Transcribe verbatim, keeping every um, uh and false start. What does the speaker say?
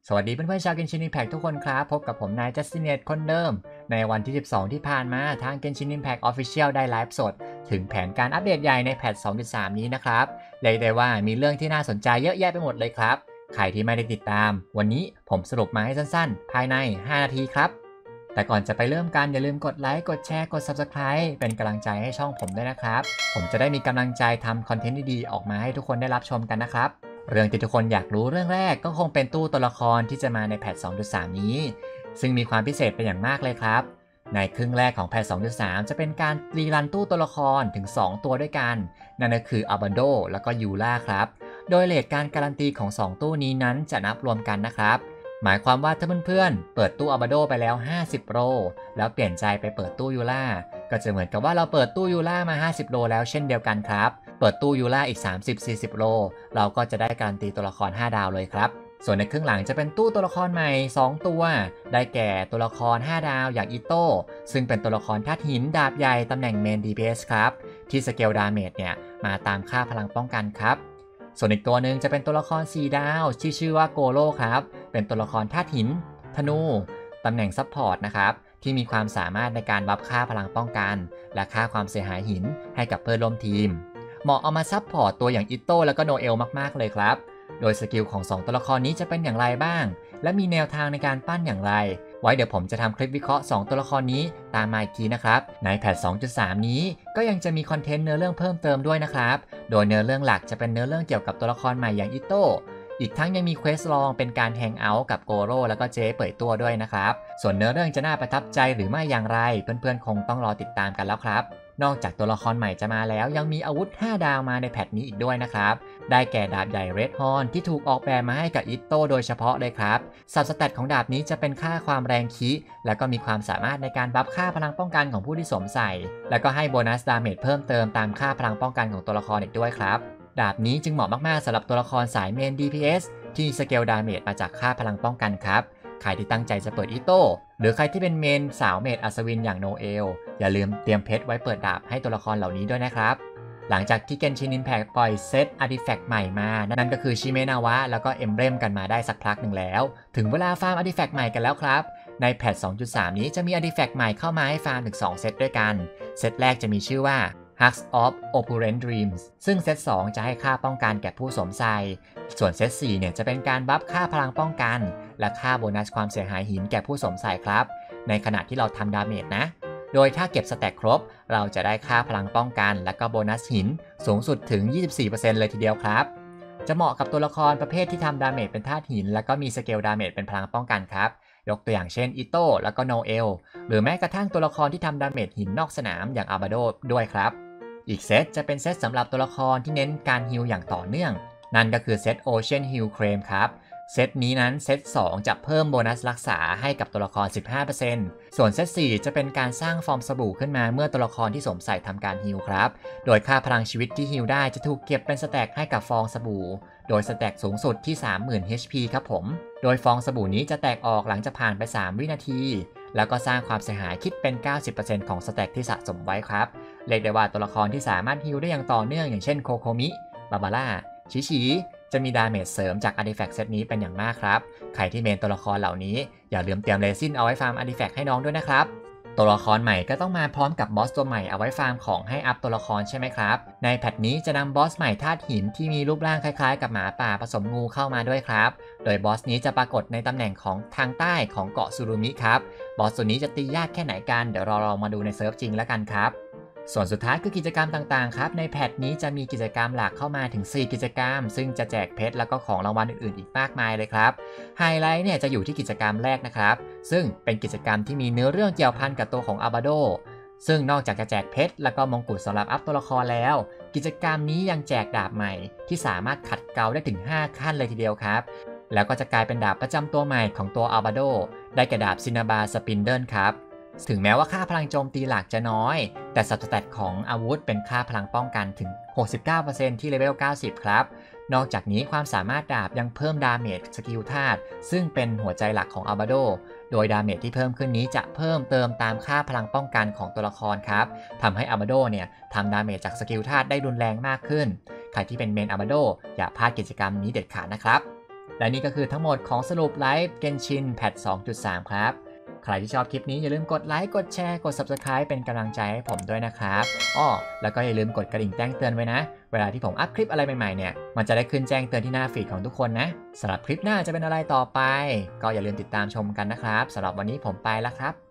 สวัสดีเพื่อนๆชาว Genshin Impact ทุกคนครับพบกับผมนายจัสติเนตคนเดิมในวันที่สิบสองที่ผ่านมาทาง Genshin Impact Official ได้ไลฟ์สดถึงแผนการอัปเดตใหญ่ในแพท สองจุดสาม นี้นะครับเรียกได้ว่ามีเรื่องที่น่าสนใจเยอะแยะไปหมดเลยครับใครที่ไม่ได้ติดตามวันนี้ผมสรุปมาให้สั้นๆภายในห้านาทีครับแต่ก่อนจะไปเริ่มกันอย่าลืมกดไลค์กดแชร์กด Subscribe เป็นกำลังใจให้ช่องผมด้วยนะครับผมจะได้มีกำลังใจทำคอนเทนต์ดีๆออกมาให้ทุกคนได้รับชมกันนะครับเรื่องที่ทุกคนอยากรู้เรื่องแรกก็คงเป็นตู้ตัวละครที่จะมาในแพท สองจุดสาม นี้ซึ่งมีความพิเศษเป็นอย่างมากเลยครับในครึ่งแรกของแพท สองจุดสาม จะเป็นการรีรันตู้ตัวละครถึงสองตัวด้วยกันนั่นก็คืออัลบันโดแล้วก็ยูล่าครับโดยเรทการการันตีของสองตู้นี้นั้นจะนับรวมกันนะครับหมายความว่าถ้าเพื่อนๆเปิดตู้อัลบันโดไปแล้วห้าสิบโลแล้วเปลี่ยนใจไปเปิดตู้ยูล่าก็จะเหมือนกับว่าเราเปิดตู้ยูล่ามาห้าสิบโลแล้วเช่นเดียวกันครับเปิดตู้ยูล่าอีก สามสิบถึงสี่สิบ โลเราก็จะได้การันตีตัวละครห้าดาวเลยครับส่วนในครึ่งหลังจะเป็นตู้ตัวละครใหม่สองตัวได้แก่ตัวละครห้าดาวอย่างอิโต้ซึ่งเป็นตัวละครธาตุหินดาบใหญ่ตำแหน่งเมน ดี พี เอส ครับที่สเกลดาเมจเนี่ยมาตามค่าพลังป้องกันครับส่วนอีกตัวหนึ่งจะเป็นตัวละครสี่ดาวที่ชื่อว่าโกโลครับเป็นตัวละครธาตุหินธนูตำแหน่งซัพพอร์ตนะครับที่มีความสามารถในการบัฟค่าพลังป้องกันและค่าความเสียหายหินให้กับเพื่อนร่วมทีมเหมาะเอามาซัพพอร์ตตัวอย่างอิโต้แล้วก็โนเอลมากๆเลยครับโดยสกิลของสองตัวละครนี้จะเป็นอย่างไรบ้างและมีแนวทางในการปั้นอย่างไรไว้เดี๋ยวผมจะทำคลิปวิเคราะห์สองตัวละครนี้ตามมาอีกทีนะครับในแพท สองจุดสาม นี้ก็ยังจะมีคอนเทนต์เนื้อเรื่องเพิ่มเติมด้วยนะครับโดยเนื้อเรื่องหลักจะเป็นเนื้อเรื่องเกี่ยวกับตัวละครใหม่อย่างอิโต้อีกทั้งยังมีเควสลองเป็นการแฮงเอาท์กับโกโร่แล้วก็เจ๊เปิดตัวด้วยนะครับส่วนเนื้อเรื่องจะน่าประทับใจหรือไม่อย่างไรเพื่อนๆคงต้องรอติดตามกันแล้วครับนอกจากตัวละครใหม่จะมาแล้วยังมีอาวุธห้าดาวมาในแพทนี้อีกด้วยนะครับได้แก่ดาบใหญ่เรดฮอร์นที่ถูกออกแบบมาให้กับอิโต้โดยเฉพาะเลยครับสับสแตทของดาบนี้จะเป็นค่าความแรงคิและก็มีความสามารถในการบัฟค่าพลังป้องกันของผู้ที่สวมใส่แล้วก็ให้โบนัสดาเมจเพิ่มเติมตามค่าพลังป้องกันของตัวละครอีกด้วยครับดาบนี้จึงเหมาะมากๆสำหรับตัวละครสายเมน ดี พี เอส ที่สเกลดาเมจมาจากค่าพลังป้องกันครับใครที่ตั้งใจจะเปิดอิโต้หรือใครที่เป็นเมนสาวเมดอัศวินอย่างโนเอลอย่าลืมเตรียมเพชรไว้เปิดดาบให้ตัวละครเหล่านี้ด้วยนะครับหลังจากที่ Genshin Impact ปล่อยเซตอาร์ติแฟกต์ใหม่มานั่นก็คือชิเมนาวะแล้วก็เอมเบรมกันมาได้สักพักหนึ่งแล้วถึงเวลาฟาร์มอาร์ติแฟกต์ใหม่กันแล้วครับในแพท สองจุดสาม นี้จะมีอาร์ติแฟกต์ใหม่เข้ามาให้ฟาร์มถึงสองเซตด้วยกันเซตแรกจะมีชื่อว่า Hugs of Opulent Dreams ซึ่งเซตสองจะให้ค่าป้องกันแก่ผู้สวมใส่ส่วนเซตสี่เนี่ยจะเป็นการบัฟค่าพลังป้องกันและค่าโบนัสความเสียหายหินแก่ผู้สวมใส่ครับในขณะที่เราทำดาเมจนะโดยถ้าเก็บสแต็กครบเราจะได้ค่าพลังป้องกันและก็โบนัสหินสูงสุดถึง ยี่สิบสี่เปอร์เซ็นต์ เลยทีเดียวครับจะเหมาะกับตัวละครประเภทที่ทำดาเมจเป็นธาตุหินและก็มีสเกลดาเมจเป็นพลังป้องกันครับยกตัวอย่างเช่นอิโต้แล้วก็โนเอลหรือแม้กระทั่งตัวละครที่ทำดาเมจหินนอกสนามอย่างอาบาโดด้วยครับอีกเซตจะเป็นเซตสำหรับตัวละครที่เน้นการฮีลอย่างต่อเนื่องนั่นก็คือเซต Ocean Heal Cream ครับเซตนี้นั้นเซตสองจะเพิ่มโบนัสรักษาให้กับตัวละคร สิบห้าเปอร์เซ็นต์ ส่วนเซตสี่จะเป็นการสร้างฟอร์มสบู่ขึ้นมาเมื่อตัวละครที่สวมใส่ทำการฮีลครับโดยค่าพลังชีวิตที่ฮีลได้จะถูกเก็บเป็นสแต็กให้กับฟองสบู่โดยสแต็กสูงสุดที่ สามหมื่น เอช พี ครับผมโดยฟองสบู่นี้จะแตกออกหลังจากผ่านไปสามวินาทีแล้วก็สร้างความเสียหายคิดเป็น เก้าสิบเปอร์เซ็นต์ ของสแต็กที่สะสมไว้ครับเรียกได้ว่าตัวละครที่สามารถฮีลได้อย่างต่อเนื่องอย่างเช่นโคโคมิบาบาร่าชิชิจะมีดาเมจเสริมจากอาร์ติแฟกต์เซตนี้เป็นอย่างมากครับใครที่เมนตัวละครเหล่านี้อย่าลืมเตรียมเรซินเอาไว้ฟาร์มอาร์ติแฟกต์ให้น้องด้วยนะครับตัวละครใหม่ก็ต้องมาพร้อมกับบอสตัวใหม่เอาไว้ฟาร์มของให้อัพตัวละครใช่ไหมครับในแพทนี้จะนำบอสใหม่ธาตุหินที่มีรูปร่างคล้ายๆกับหมาป่าผสมงูเข้ามาด้วยครับโดยบอสนี้จะปรากฏในตำแหน่งของทางใต้ของเกาะซูรุมิครับบอสตัวนี้จะตียากแค่ไหนกันเดี๋ยวเราลองมาดูในเซิร์ฟจริงแล้วกันครับส่วนสุดท้ายคือกิจกรรมต่างๆครับในแพทนี้จะมีกิจกรรมหลักเข้ามาถึงสี่กิจกรรมซึ่งจะแจกเพชรแล้วก็ของรางวัลอื่นๆอีกมากมายเลยครับไฮไลท์เนี่ยจะอยู่ที่กิจกรรมแรกนะครับซึ่งเป็นกิจกรรมที่มีเนื้อเรื่องเกี่ยวพันกับตัวของอาบาโดซึ่งนอกจากจะแจกเพชรแล้วก็มงกุฎสำหรับอัพตัวละครแล้วกิจกรรมนี้ยังแจกดาบใหม่ที่สามารถขัดเกลาได้ถึงห้าขั้นเลยทีเดียวครับแล้วก็จะกลายเป็นดาบประจำตัวใหม่ของตัวอาบาโดได้แก่ดาบซินาบาสปินเดิลครับถึงแม้ว่าค่าพลังโจมตีหลักจะน้อยแต่สแตทของอาวุธเป็นค่าพลังป้องกันถึง หกสิบเก้าเปอร์เซ็นต์ ที่เลเวล เก้าสิบ ครับนอกจากนี้ความสามารถดาบยังเพิ่มดาเมจสกิลธาตุซึ่งเป็นหัวใจหลักของอาบาโดโดยดาเมจที่เพิ่มขึ้นนี้จะเพิ่มเติมตามค่าพลังป้องกันของตัวละครครับทำให้อาบาโดเนี่ยทำดาเมจจากสกิลธาตุได้รุนแรงมากขึ้นใครที่เป็นเมนอาบาโดอย่าพลาดกิจกรรมนี้เด็ดขาดนะครับและนี่ก็คือทั้งหมดของสรุปไลฟ์เกนชินแพท สองจุดสาม ครับใครที่ชอบคลิปนี้อย่าลืมกดไลค์กดแชร์กด ซับสไครบ์ เป็นกำลังใจให้ผมด้วยนะครับอ้อแล้วก็อย่าลืมกดกระดิ่งแจ้งเตือนไว้นะเวลาที่ผมอัพคลิปอะไรใหม่ๆเนี่ยมันจะได้ขึ้นแจ้งเตือนที่หน้าฟีดของทุกคนนะสำหรับคลิปหน้าจะเป็นอะไรต่อไปก็อย่าลืมติดตามชมกันนะครับสำหรับวันนี้ผมไปแล้วครับ